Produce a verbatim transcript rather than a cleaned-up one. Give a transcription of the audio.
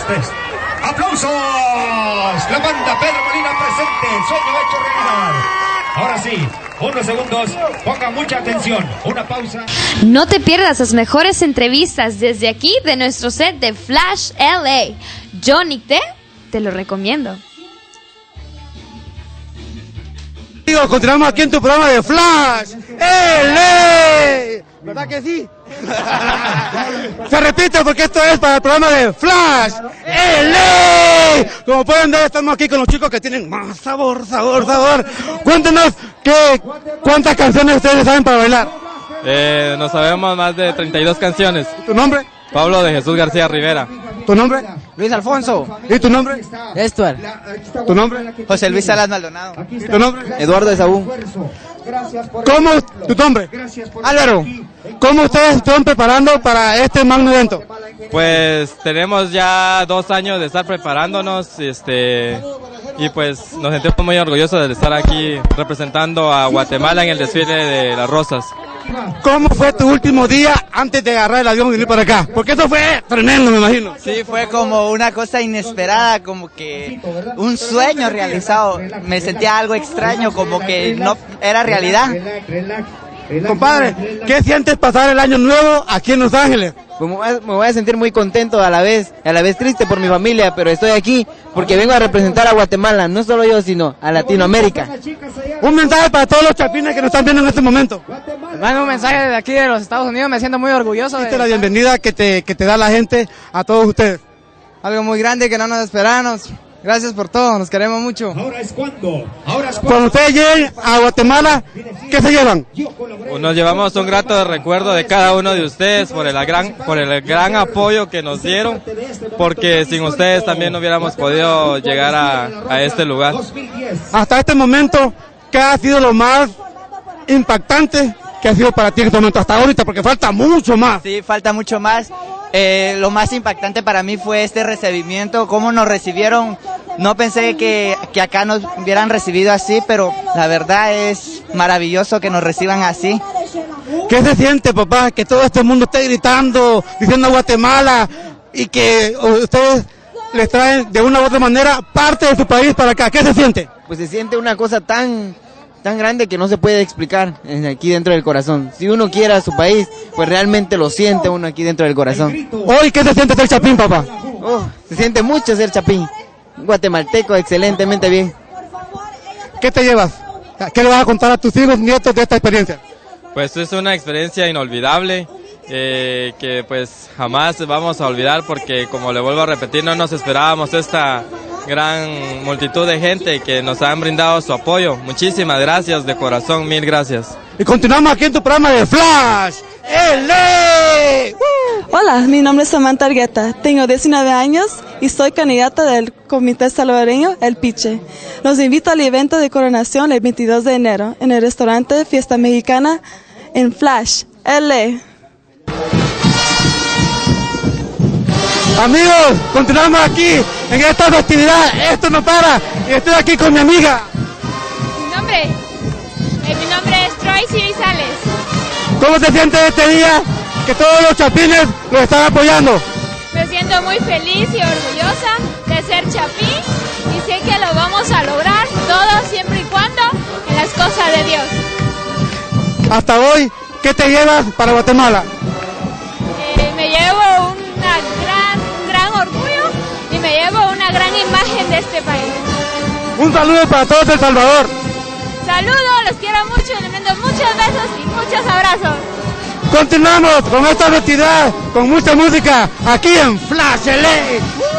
tres. ¡Aplausos! La banda Pedro Molina presente, el sueño hecho realidad. Ahora sí, unos segundos, pongan mucha atención, una pausa. No te pierdas las mejores entrevistas desde aquí de nuestro set de Flash L A. Yo, Nick T, te lo recomiendo. Continuamos aquí en tu programa de Flash L A. ¿Verdad que sí? Se repite porque esto es para el programa de Flash L A. Como pueden ver, estamos aquí con los chicos que tienen más sabor, sabor, sabor. Cuéntenos que, cuántas canciones ustedes saben para bailar. Eh, nos sabemos más de treinta y dos canciones. ¿Tu nombre? Pablo de Jesús García Rivera. ¿Tu nombre? Luis Alfonso. ¿Y tu nombre? Estuar. ¿Tu nombre? José Luis Salas Maldonado. ¿Y tu nombre? Eduardo de Saúl. ¿Cómo? ¿Tu nombre? Álvaro. ¿Cómo ustedes están preparando para este magno evento? Pues tenemos ya dos años de estar preparándonos, este, y pues nos sentimos muy orgullosos de estar aquí representando a Guatemala en el desfile de las rosas. ¿Cómo fue tu último día antes de agarrar el avión y venir para acá? Porque eso fue tremendo, me imagino. Sí, fue como una cosa inesperada, como que un sueño realizado. Me sentía algo extraño, como que no era realidad. Compadre, ¿qué sientes pasar el año nuevo aquí en Los Ángeles? Pues me voy a- me voy a sentir muy contento a la vez, a la vez triste por mi familia, pero estoy aquí porque vengo a representar a Guatemala, no solo yo, sino a Latinoamérica. Un mensaje para todos los chapines que nos están viendo en este momento. Mando un mensaje desde aquí de los Estados Unidos, me siento muy orgulloso Esta es la bienvenida que te, que te da la gente a todos ustedes. algo muy grande que no nos esperábamos. Gracias por todo, nos queremos mucho. Ahora es cuando, ahora es Cuando cuando. ustedes lleguen a Guatemala, ¿qué se llevan? Nos llevamos un grato recuerdo de cada uno de ustedes por el gran, por el gran apoyo que nos dieron, porque sin ustedes también no hubiéramos podido llegar a, a este lugar. Hasta este momento, ¿qué ha sido lo más impactante que ha sido para ti en este momento? Hasta ahorita, porque falta mucho más. Sí, falta mucho más. Eh, lo más impactante para mí fue este recibimiento, cómo nos recibieron. No pensé que, que acá nos hubieran recibido así, pero la verdad es maravilloso que nos reciban así. ¿Qué se siente, papá? Que todo este mundo esté gritando, diciendo Guatemala, y que ustedes les traen de una u otra manera parte de su país para acá. ¿Qué se siente? Pues se siente una cosa tan, tan grande que no se puede explicar eh, aquí dentro del corazón. Si uno quiere a su país, pues realmente lo siente uno aquí dentro del corazón. Hoy, ¿qué se siente ser chapín, papá? Oh, se siente mucho ser chapín. Guatemalteco, excelentemente bien. ¿Qué te llevas? ¿Qué le vas a contar a tus hijos, nietos de esta experiencia? Pues es una experiencia inolvidable, eh, que pues jamás vamos a olvidar, porque como le vuelvo a repetir, no nos esperábamos esta gran multitud de gente que nos han brindado su apoyo. Muchísimas gracias de corazón, mil gracias. Y continuamos aquí en tu programa de Flash L A. Hola, mi nombre es Samantha Argueta, tengo diecinueve años y soy candidata del Comité Salvadoreño El Piche. Los invito al evento de coronación el veintidós de enero en el restaurante Fiesta Mexicana en Flash L A. Amigos, continuamos aquí en esta festividad. Esto no para. Y estoy aquí con mi amiga. Mi nombre, eh, mi nombre es Troy Cirizales. ¿Cómo se siente este día que todos los chapines los están apoyando? Me siento muy feliz y orgullosa de ser chapín y sé que lo vamos a lograr todo siempre y cuando en las cosas de Dios. Hasta hoy, ¿qué te llevas para Guatemala? Eh, me llevo una gran, un gran orgullo y me llevo una gran imagen de este país. Un saludo para todos El Salvador. Saludos, los quiero mucho, les mando muchos besos y muchos abrazos. Continuamos con esta festividad, con mucha música, aquí en Flash L A.